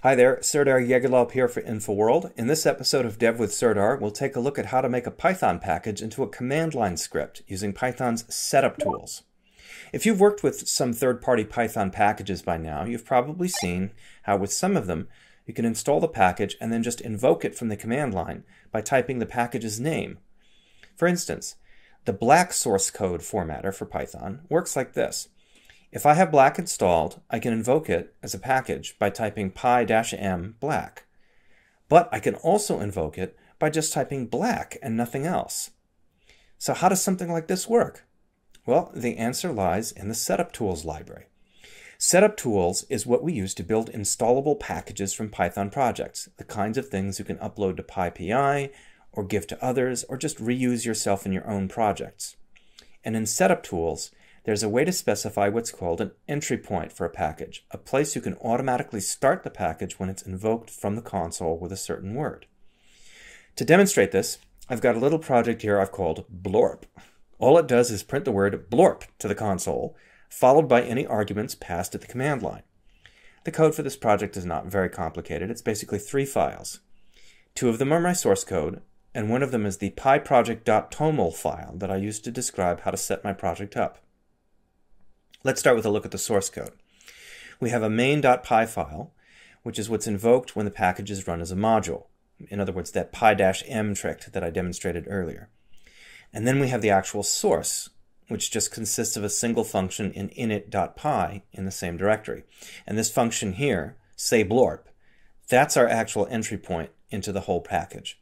Hi there, Serdar Yeglov here for InfoWorld. In this episode of Dev with Serdar, we'll take a look at how to make a Python package into a command line script using Python's setup tools. If you've worked with some third-party Python packages by now, you've probably seen how with some of them, you can install the package and then just invoke it from the command line by typing the package's name. For instance, the black source code formatter for Python works like this. If I have black installed, I can invoke it as a package by typing py-m black. But I can also invoke it by just typing black and nothing else. So how does something like this work? Well, the answer lies in the Setup Tools library. Setup Tools is what we use to build installable packages from Python projects, the kinds of things you can upload to PyPI, or give to others, or just reuse yourself in your own projects. And in Setup Tools, there's a way to specify what's called an entry point for a package, a place you can automatically start the package when it's invoked from the console with a certain word. To demonstrate this, I've got a little project here I've called Blorp. All it does is print the word Blorp to the console, followed by any arguments passed at the command line. The code for this project is not very complicated. It's basically 3 files. 2 of them are my source code, and one of them is the pyproject.toml file that I used to describe how to set my project up. Let's start with a look at the source code. We have a main.py file, which is what's invoked when the package is run as a module. In other words, that py-m trick that I demonstrated earlier. And then we have the actual source, which just consists of a single function in init.py in the same directory. And this function here, sayBlorp, that's our actual entry point into the whole package.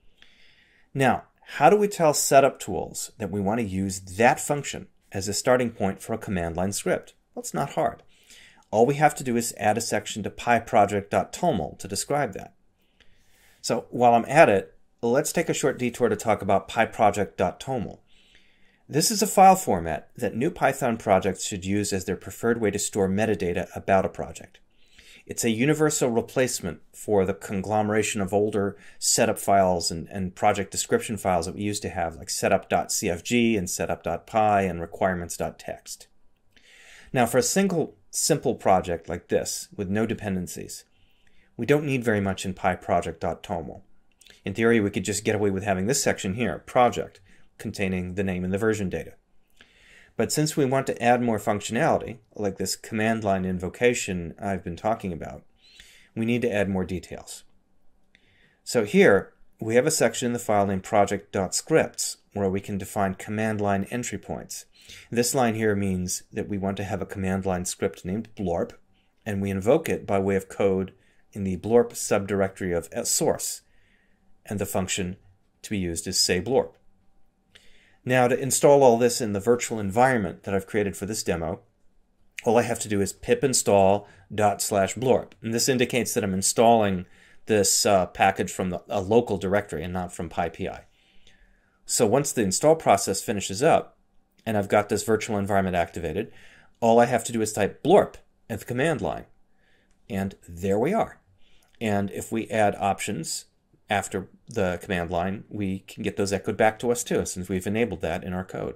Now, how do we tell Setup Tools that we want to use that function as a starting point for a command line script? Well, it's not hard. All we have to do is add a section to pyproject.toml to describe that. So while I'm at it, let's take a short detour to talk about pyproject.toml. This is a file format that new Python projects should use as their preferred way to store metadata about a project. It's a universal replacement for the conglomeration of older setup files and project description files that we used to have, like setup.cfg and setup.py and requirements.txt. Now, for a single simple project like this with no dependencies, we don't need very much in pyproject.toml. In theory, we could just get away with having this section here, project, containing the name and the version data. But since we want to add more functionality, like this command line invocation I've been talking about, we need to add more details. So here, we have a section in the file named project.scripts where we can define command line entry points. This line here means that we want to have a command line script named Blorp, and we invoke it by way of code in the Blorp subdirectory of source, and the function to be used is sayBlorp. Now, to install all this in the virtual environment that I've created for this demo, all I have to do is pip install /blorp. And this indicates that I'm installing this package from a local directory and not from PyPI. So once the install process finishes up, and I've got this virtual environment activated, all I have to do is type Blorp at the command line. And there we are. And if we add options after the command line, we can get those echoed back to us too, since we've enabled that in our code.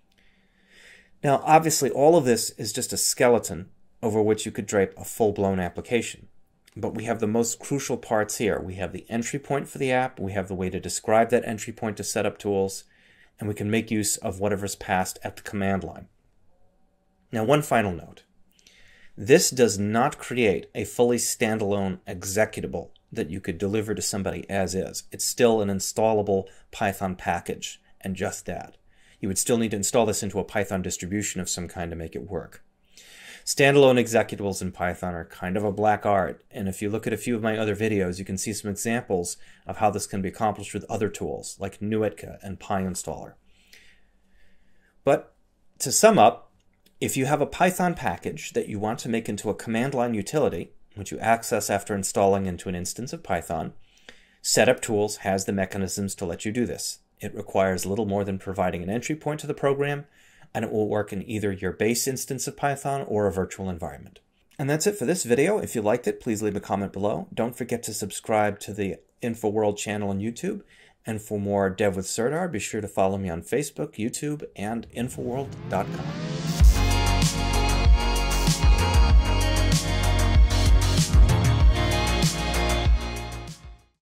Now, obviously, all of this is just a skeleton over which you could drape a full-blown application. But we have the most crucial parts here. We have the entry point for the app, we have the way to describe that entry point to Setup Tools, and we can make use of whatever's passed at the command line. Now, one final note. This does not create a fully standalone executable that you could deliver to somebody as is. It's still an installable Python package, and just that. You would still need to install this into a Python distribution of some kind to make it work. Standalone executables in Python are kind of a black art, and if you look at a few of my other videos, you can see some examples of how this can be accomplished with other tools, like Nuetka and PyInstaller. But to sum up, if you have a Python package that you want to make into a command line utility, which you access after installing into an instance of Python, Setup Tools has the mechanisms to let you do this. It requires little more than providing an entry point to the program, and it will work in either your base instance of Python or a virtual environment. And that's it for this video. If you liked it, please leave a comment below. Don't forget to subscribe to the InfoWorld channel on YouTube. And for more Dev with Serdar, be sure to follow me on Facebook, YouTube, and Infoworld.com.